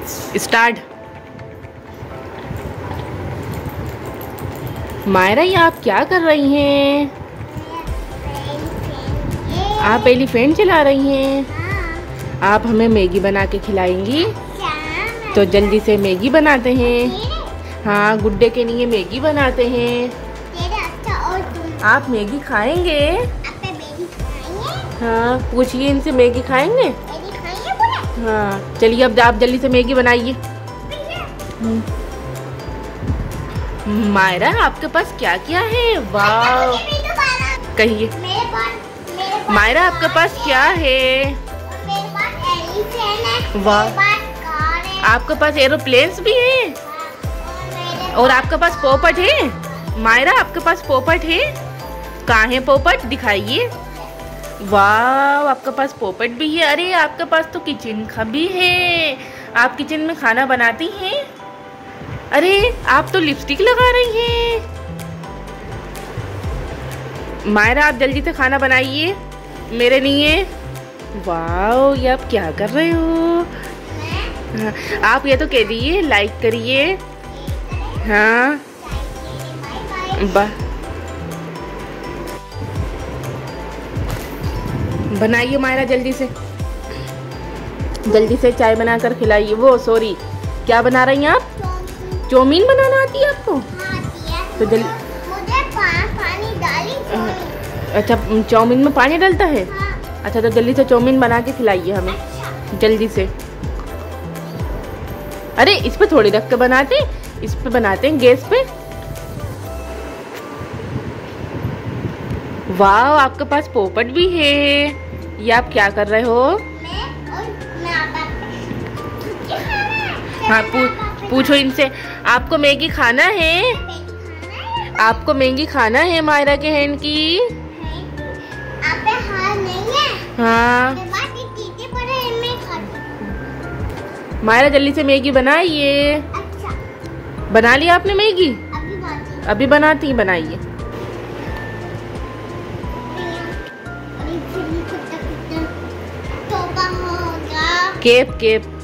Start. Myra, ये आप क्या कर रही हैं? आप एलिफेंट चला रही हैं? आप हमें मैगी बना के खिलाएंगी? तो जल्दी से मैगी बनाते हैं। हाँ, गुड्डे के लिए मैगी बनाते हैं। आप मैगी खाएंगे? हाँ, पूछिए इनसे, मैगी खाएंगे? हाँ, चलिए अब आप जल्दी से मैगी बनाइए। मायरा, आपके पास क्या क्या है? वाह, कहिए। मायरा, आपके पास क्या है? वाह, आपके पास एरोप्लेन्स भी हैं और आपके पास पोपट है। मायरा, आपके पास पोपट है? कहाँ है पोपट? दिखाइए। वाह, आपके पास पोपट भी है। अरे, आपके पास तो किचन का भी है। आप किचन में खाना बनाती हैं? अरे, आप तो लिपस्टिक लगा रही हैं। मायरा, आप जल्दी से खाना बनाइए मेरे लिए। वाह, ये आप क्या कर रहे हो? आप ये तो कह दीजिए, लाइक करिए। हाँ, बनाइए मायरा, जल्दी से चाय बनाकर खिलाइए। वो सॉरी, क्या बना रही हैं आप? चाउमीन बनाना आती है आपको? तो जल्दी। मुझे पानी डाली। अच्छा, चाउमीन में पानी डलता है? अच्छा, तो जल्दी से चाउमीन बना के खिलाइए हमें। जल्दी से। अरे, इस पे थोड़ी रख के बनाते, इस पे बनाते हैं गैस पे। वाह, आपके पास पोपट भी है। ये आप क्या कर रहे हो? हाँ, पूछो इनसे, आपको मैगी खाना है? आपको मैगी खाना है मायरा के हैंड की? हाँ, मायरा जल्दी से मैगी बनाइए। अच्छा। बना लिया आपने मैगी? अभी बनाती बनाइए। Cap cap